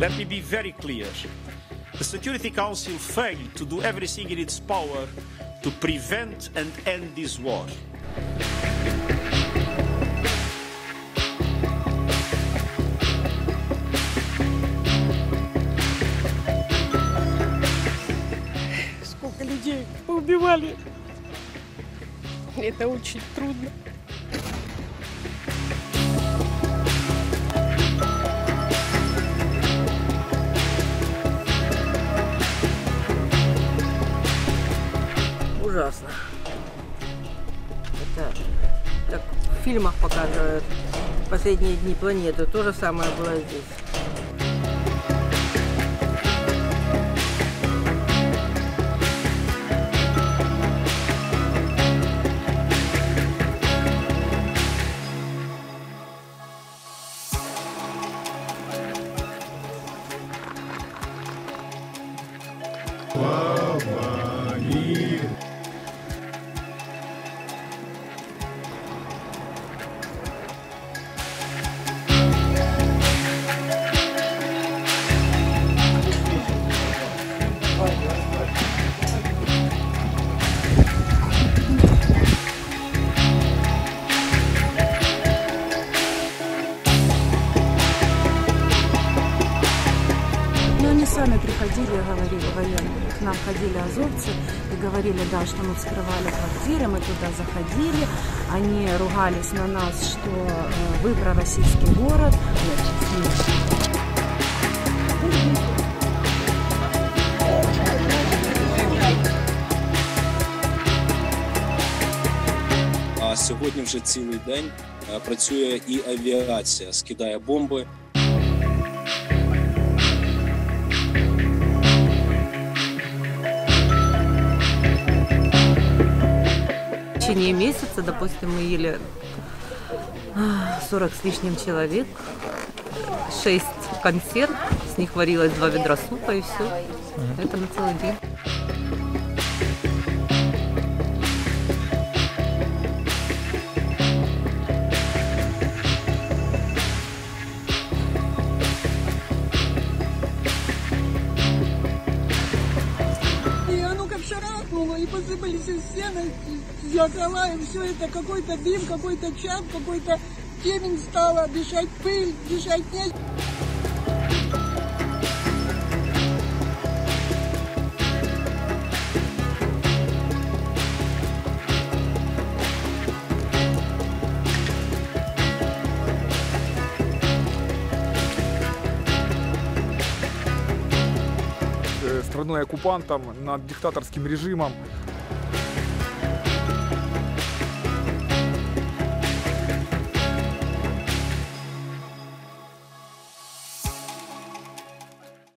Let me be very clear. The Security Council failed to do everything in its power to prevent and end this war. Сколько людей поубивали. Это очень трудно. Ужасно. Это как в фильмах показывают последние дни планеты. То же самое было здесь. Они сами приходили и говорили, военные, к нам ходили азовцы и говорили, да, что мы вскрывали квартиры, мы туда заходили, они ругались на нас, что вы пророссийский город. А сьогодні вже цілий день працює і авіація, скидає бомби. В течение месяца, допустим, мы ели 40 с лишним человек, 6 консерв, с них варилось 2 ведра супа и все. Это на целый день. И посыпались из стены, зеркала, и все это какой-то дым, какой-то чад, какой-то темень стала, дышать пыль, дышать нет. Страной-оккупантом, над диктаторским режимом